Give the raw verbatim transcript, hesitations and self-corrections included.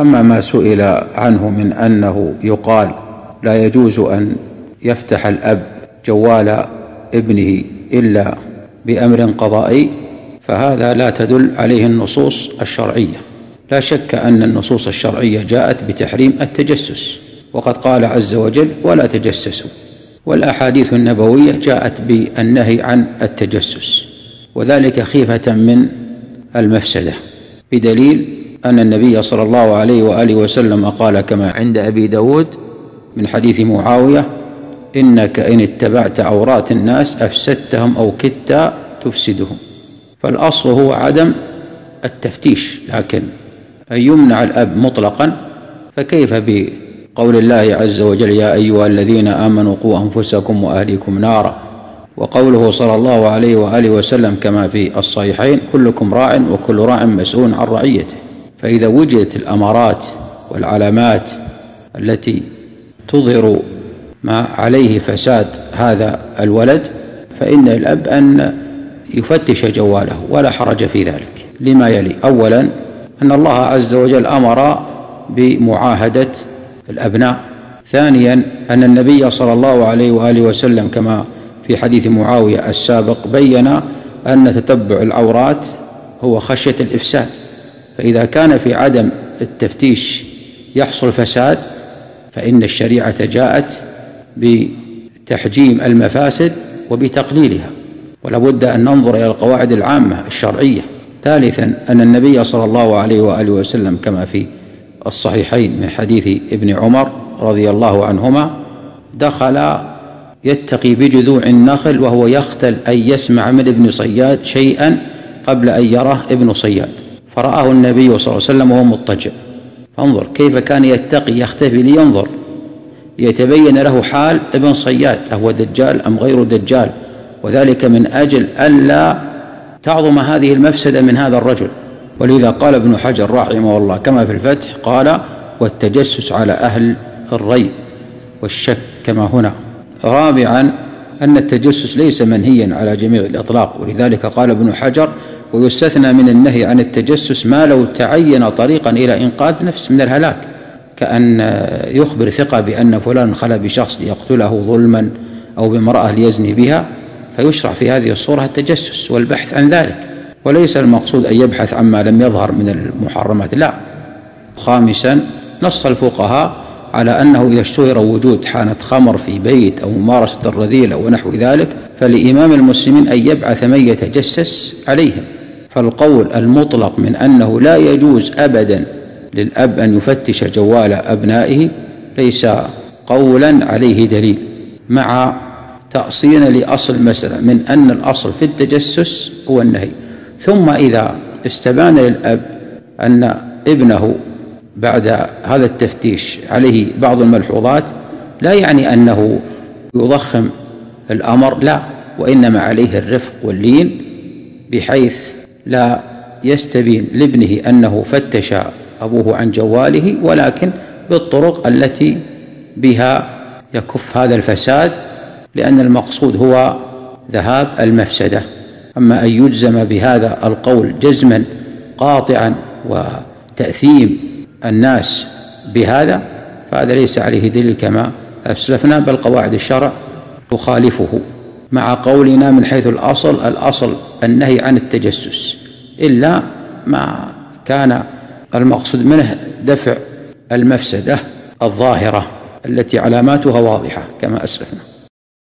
أما ما سئل عنه من أنه يقال لا يجوز أن يفتح الأب جوال ابنه إلا بأمر قضائي، فهذا لا تدل عليه النصوص الشرعية. لا شك أن النصوص الشرعية جاءت بتحريم التجسس، وقد قال عز وجل ولا تجسسوا، والأحاديث النبوية جاءت بالنهي عن التجسس، وذلك خيفة من المفسدة، بدليل أن النبي صلى الله عليه وآله وسلم قال كما عند أبي داود من حديث معاوية: إنك إن اتبعت عورات الناس أفسدتهم أو كدت تفسدهم. فالأصل هو عدم التفتيش، لكن أن يمنع الأب مطلقا فكيف بقول الله عز وجل: يا أيها الذين آمنوا قوا أنفسكم وأهليكم نارا، وقوله صلى الله عليه وآله وسلم كما في الصحيحين: كلكم راع وكل راع مسؤول عن رعيته. فإذا وجدت الأمارات والعلامات التي تظهر ما عليه فساد هذا الولد فإن الأب أن يفتش جواله ولا حرج في ذلك، لما يلي: أولا أن الله عز وجل أمر بمعاهدة الأبناء. ثانيا أن النبي صلى الله عليه وآله وسلم كما في حديث معاوية السابق بين أن تتبع العورات هو خشية الإفساد، فإذا كان في عدم التفتيش يحصل فساد فإن الشريعة جاءت بتحجيم المفاسد وبتقليلها، ولا بد أن ننظر إلى القواعد العامة الشرعية. ثالثا أن النبي صلى الله عليه وآله وسلم كما في الصحيحين من حديث ابن عمر رضي الله عنهما دخل يتقي بجذوع النخل وهو يختل أن يسمع من ابن صياد شيئا قبل أن يراه ابن صياد، فرآه النبي صلى الله عليه وسلم وهو مضطجع، فانظر كيف كان يتقي يختفي لينظر يتبين له حال ابن صياد أهو دجال أم غير دجال، وذلك من أجل ألا تعظم هذه المفسدة من هذا الرجل. ولذا قال ابن حجر رحمه الله كما في الفتح قال: والتجسس على أهل الريب والشك كما هنا. رابعا أن التجسس ليس منهيا على جميع الإطلاق، ولذلك قال ابن حجر: ويستثنى من النهي عن التجسس ما لو تعين طريقا إلى إنقاذ نفس من الهلاك، كأن يخبر ثقة بأن فلان خلى بشخص ليقتله ظلما أو بامرأة ليزني بها، فيشرع في هذه الصورة التجسس والبحث عن ذلك، وليس المقصود أن يبحث عما لم يظهر من المحرمات، لا. خامسا نص الفقهاء على أنه إذا اشتهر وجود حانة خمر في بيت أو ممارسة الرذيلة ونحو ذلك فلإمام المسلمين أن يبعث من يتجسس عليهم. فالقول المطلق من أنه لا يجوز أبدا للأب أن يفتش جوال أبنائه ليس قولا عليه دليل، مع تأصيل لأصل مسألة من أن الأصل في التجسس هو النهي. ثم إذا استبان للأب أن ابنه بعد هذا التفتيش عليه بعض الملحوظات لا يعني أنه يضخم الأمر، لا، وإنما عليه الرفق واللين بحيث لا يستبين لابنه أنه فتش أبوه عن جواله، ولكن بالطرق التي بها يكف هذا الفساد، لأن المقصود هو ذهاب المفسدة. أما أن يجزم بهذا القول جزما قاطعا وتأثيم الناس بهذا فهذا ليس عليه دليل كما أسلفنا، بل قواعد الشرع تخالفه، مع قولنا من حيث الأصل الأصل النهي عن التجسس إلا ما كان المقصود منه دفع المفسدة الظاهرة التي علاماتها واضحة كما أسلفنا.